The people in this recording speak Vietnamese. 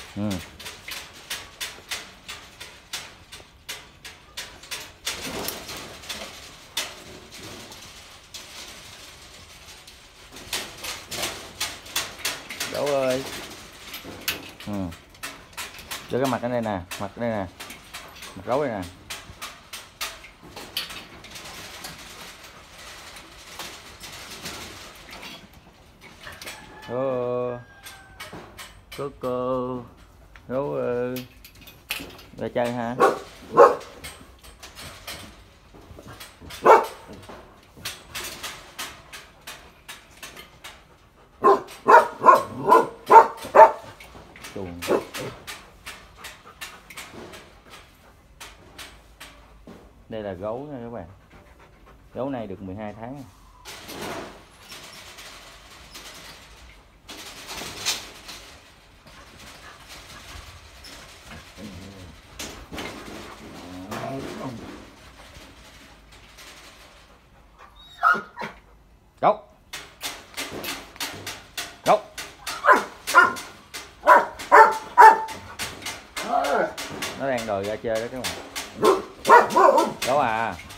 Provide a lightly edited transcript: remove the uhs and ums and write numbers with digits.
Ừ. Gấu ơi. Ừ. Đưa cái mặt ở đây nè, mặt ở đây nè, mặt gấu đây nè. Cô gấu ơi, ra chơi ha. Chuồng. Đây là gấu nha các bạn. Gấu này được 12 tháng. Gấu. Gấu. Nó đang đòi ra chơi đó các bạn. Gấu à.